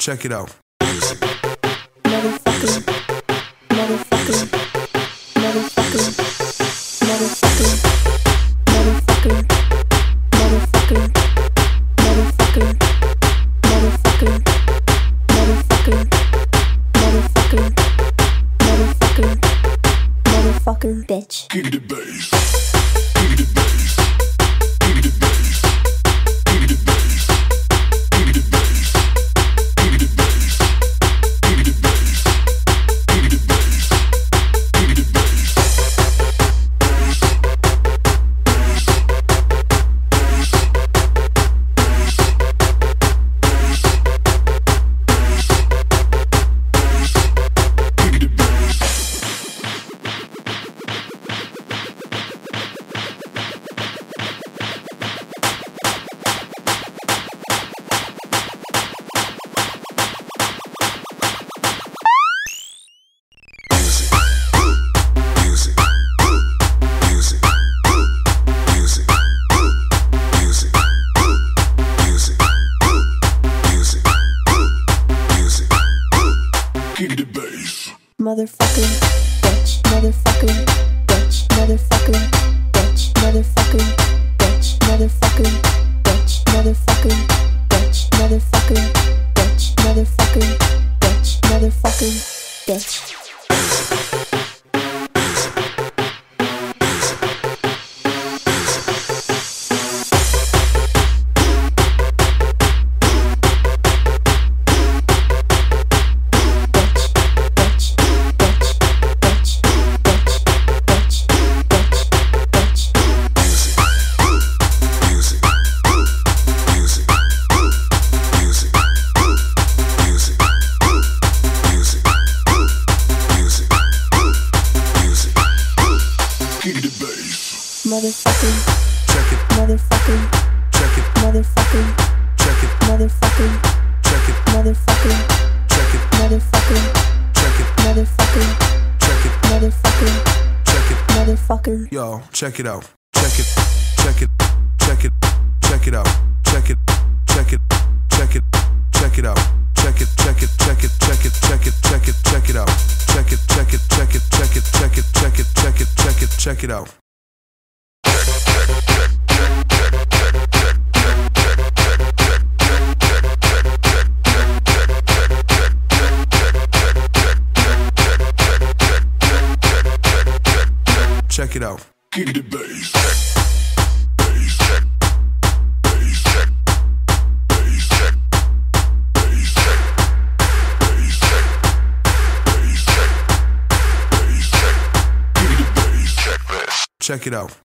check it out. Motherfucker, motherfucker, motherfucker, motherfucker, motherfucker, motherfucker, motherfucker, motherfucker, motherfucker, motherfucker, motherfucker, motherfucker, bitch. Kick the bass. Kick the bass. Kick the bass. Kick the bass. Kick the bass. Kick the bass. Kick the bass. Kick the bass. Kick the bass. Motherfucker, bitch, motherfucker, bitch, motherfucker, bitch, motherfucker, bitch, motherfucker, bitch, motherfucker, bitch, motherfucker, bitch, motherfucker, bitch, motherfucker, bitch. Motherfucker, check it. Motherfucker, Check it. motherfucker, Check it. motherfucker, Check it. motherfucker, Check it. motherfucker, Check it. motherfucker, Check it. motherfucker, Check it. motherfucker. Yo, check it out. Check it. Check it. Check it. Check it out. Check it. Check it. Check it. Check it out. Check it. Check it. Check it. Check it. Check it. Check it. Check it out. Check it. Check it. Check it. Check it. Check it. Check it. Check it. Check it. Check it out. Check it out. Kick the bass. Bass. Bass. Bass. Bass. Bass. Bass. Bass. Kick the bass. Check this. Check it out.